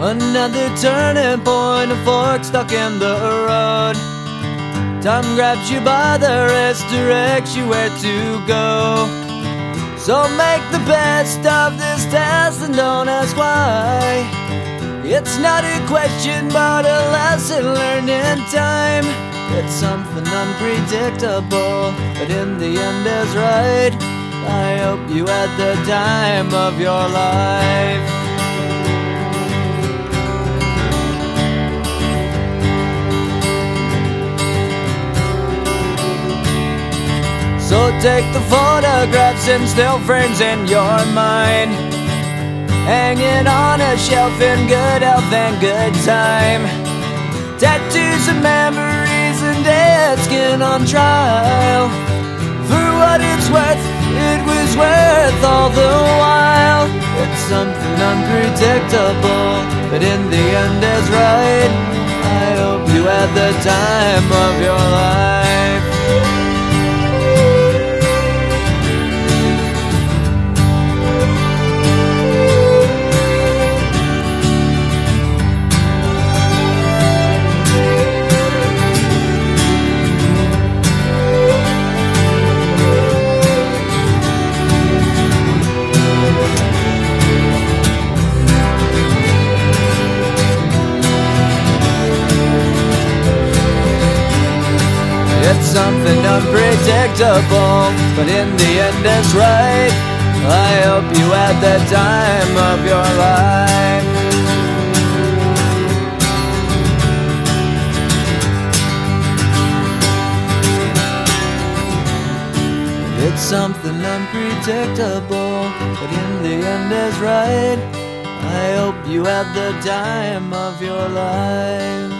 Another turning point, a fork stuck in the road. Time grabs you by the wrist, directs you where to go. So make the best of this test and don't ask why. It's not a question but a lesson learned in time. It's something unpredictable, but in the end is right. I hope you had the time of your life. So take the photographs and still frames in your mind, hanging on a shelf in good health and good time. Tattoos and memories and dead skin on trial. For what it's worth, it was worth all the while. It's something unpredictable, but in the end is right. I hope you had the time of your life. It's something unpredictable, but in the end it's right. I hope you had the time of your life. It's something unpredictable, but in the end is right. I hope you had the time of your life.